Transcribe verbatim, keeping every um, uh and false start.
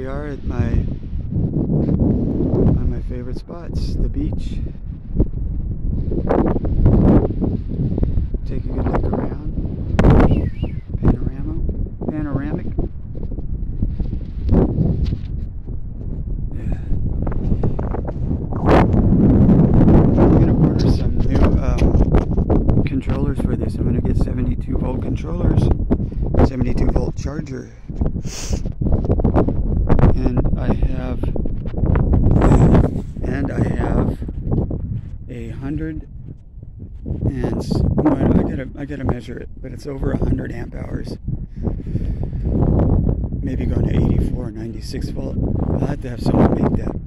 we are at my one of my favorite spots, the beach. Take a good look around. Panorama, panoramic. Yeah. I'm gonna order some new um, controllers for this. I'm gonna get seventy-two volt controllers, seventy-two volt charger. And I have, and I have a hundred, and I gotta, I gotta measure it, but it's over a hundred amp hours. Maybe going to eighty-four, ninety-six volt. I'll have to have someone make that.